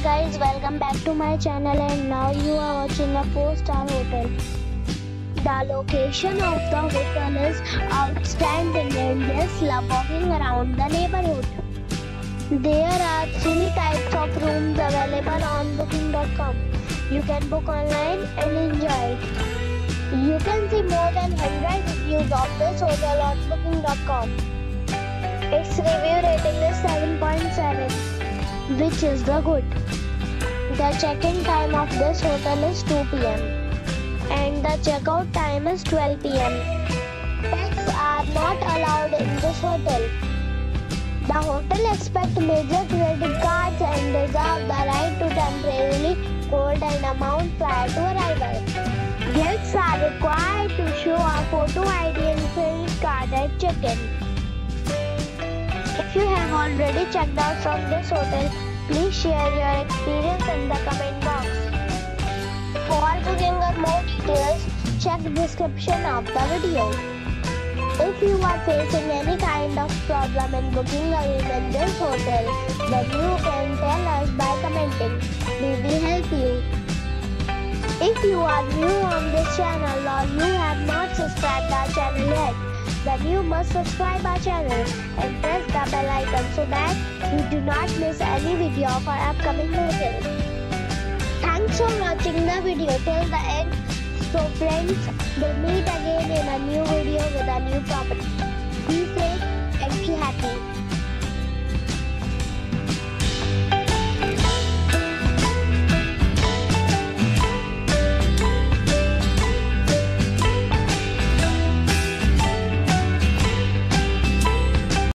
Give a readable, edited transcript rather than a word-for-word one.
guys, welcome back to my channel, and now you are watching a 4-star hotel. The location of the hotel is outstanding and guests love walking around the neighborhood. There are 3 types of rooms available on booking.com. You can book online and enjoy it. You can see more than 100 reviews of this hotel on booking.com. Its review rating is 7.7, which is the good. The check-in time of this hotel is 2 p.m. and the checkout time is 12 p.m. Pets are not allowed in this hotel. The hotel accepts major credit cards and reserves the right to temporarily hold an amount prior to arrival. Guests are required to show a photo ID and credit card at check-in. If you have already checked out from this hotel, please share your experience in the comment box. For booking or more details, check the description of the video. If you are facing any kind of problem in booking a room in this hotel, then you can tell us by commenting. We will help you. If you are new on this channel or you have not subscribed our channel yet, then you must subscribe our channel and press the bell icon so that you do not miss any video of our upcoming hotel. Thanks for watching the video till the end. So friends, we'll meet again in a new video with a new property. Be safe and be happy.